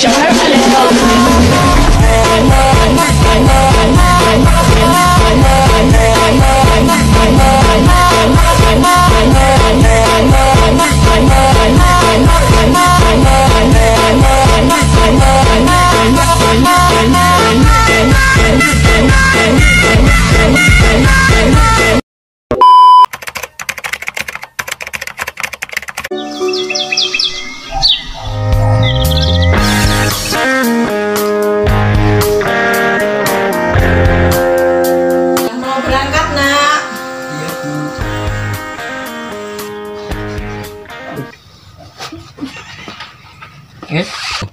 show her how to Mau berangkat, Nak? Iya, Bu. Yes.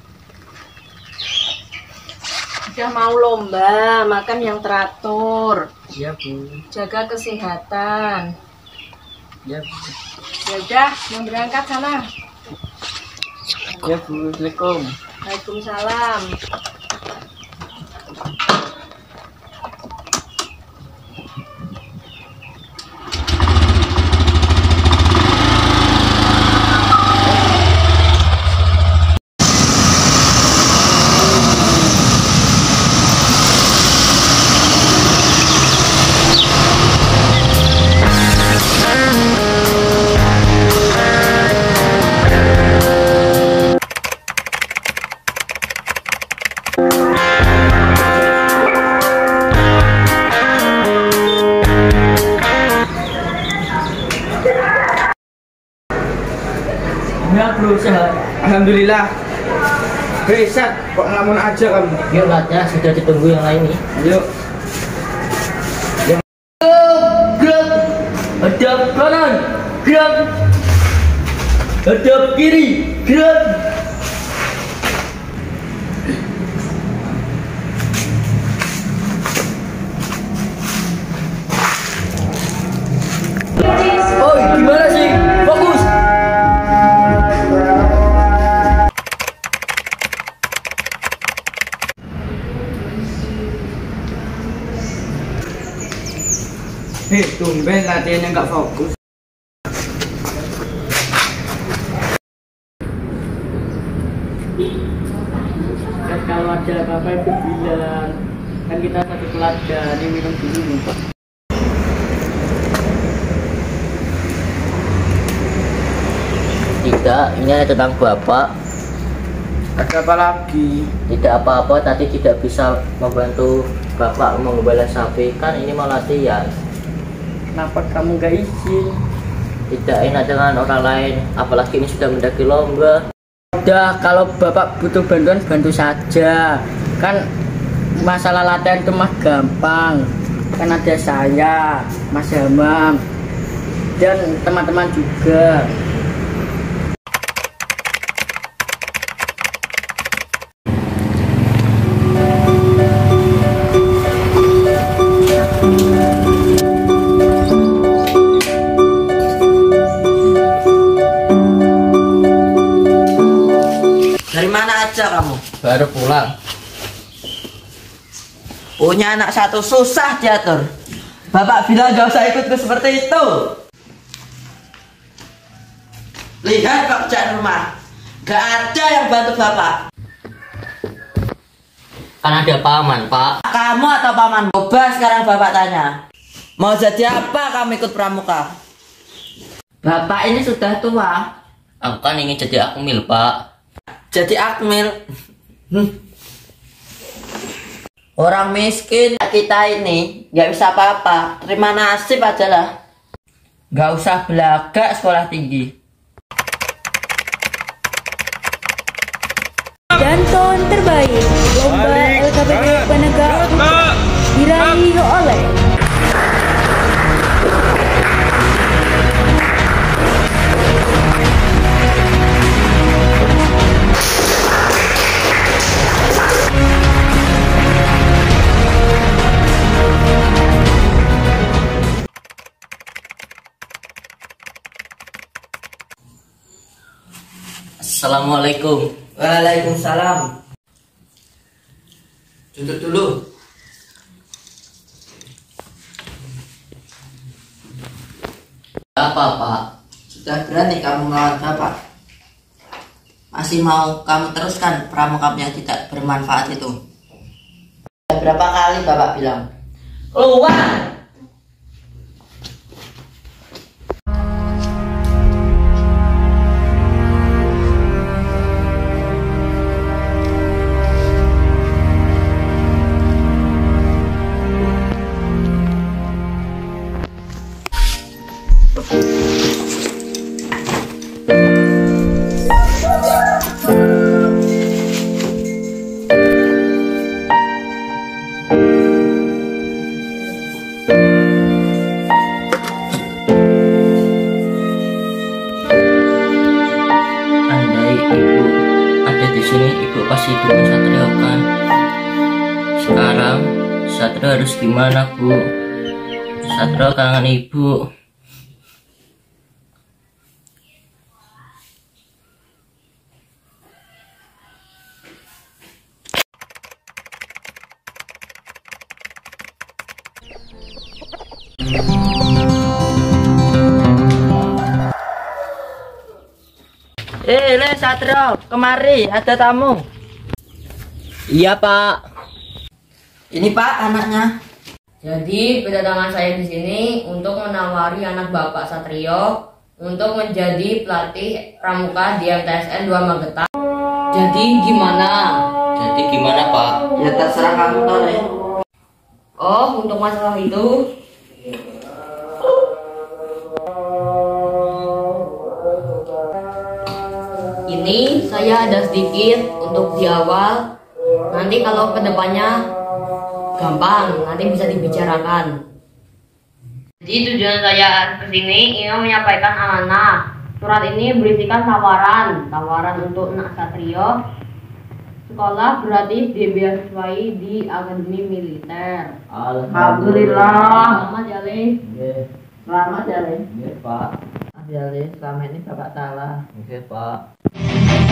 Udah mau lomba, makan yang teratur, Iya, Bu. jaga kesehatan. Iya, Bu. Ya udah, mau berangkat sana. Iya, Bu. Assalamualaikum. Waalaikumsalam. Ya, bro, sehat. Alhamdulillah. Hei, Sat, kok ngelamun aja kamu? Yuk, Latnya sudah ditunggu yang lain nih. Yuk. Gerak. Hadap kanan. Gerak. Hadap kiri. Gerak. Oi, gimana sih? Fokus. Hei, tumben latihannya nggak fokus. Kan kalau ada apa-apa itu bilang. Kan kita satu keluarga, ini minum dulu. Tidak, ini ada tentang Bapak. Ada apa lagi? Tidak apa-apa, tadi tidak bisa membantu Bapak mengembala sapi. Kan ini mau latihan. Kenapa kamu nggak izin? Tidak enak dengan orang lain, apalagi ini sudah mendaki lomba. Udah, kalau Bapak butuh bantuan, bantu saja. Kan masalah latihan itu mah gampang. Kan ada saya, Mas Hamam, dan teman-teman juga. Dari mana aja kamu? Baru pulang. Punya anak satu susah diatur. Bapak bilang gak usah ikutku seperti itu. Lihat pekerjaan rumah, gak ada yang bantu Bapak. Kan ada paman, Pak. Kamu atau paman Boba sekarang Bapak tanya. Mau jadi apa kamu ikut pramuka? Bapak ini sudah tua. Aku kan ingin jadi akmil, Pak. Jadi akmil. Orang miskin kita ini nggak bisa apa-apa. Terima nasib aja lah. Nggak usah belagak sekolah tinggi. Danton terbaik lomba LKPD penegak hukum diraih oleh Assalamualaikum. Waalaikumsalam. Duduk dulu. Apa, Pak? Sudah berani kamu melawan Bapak? Masih mau kamu teruskan pramukamu yang tidak bermanfaat itu? Berapa kali Bapak bilang? Keluar! Ibu pasti dukung Satrio kan. Sekarang Satrio harus gimana Bu? Satrio kangen ibu. Satrio, kemari ada tamu. Iya Pak. Ini Pak anaknya. Jadi kedatangan saya di sini untuk menawari anak Bapak Satrio untuk menjadi pelatih pramuka di MTSN 2 Magetan. Jadi gimana Pak? Ya terserah kamu Tore. Oh, untuk masalah itu ini saya ada sedikit untuk di awal. Nanti kalau kedepannya gampang, nanti bisa dibicarakan. Jadi tujuan saya kesini ingin menyampaikan amanah. Surat ini berisikan tawaran untuk anak Satrio sekolah gratis dibeasiswai di Akademi Militer. Alhamdulillah. Selamat ya Le. Selamat ya Le. Pak. Ya Le, selama ini Bapak salah. Pak.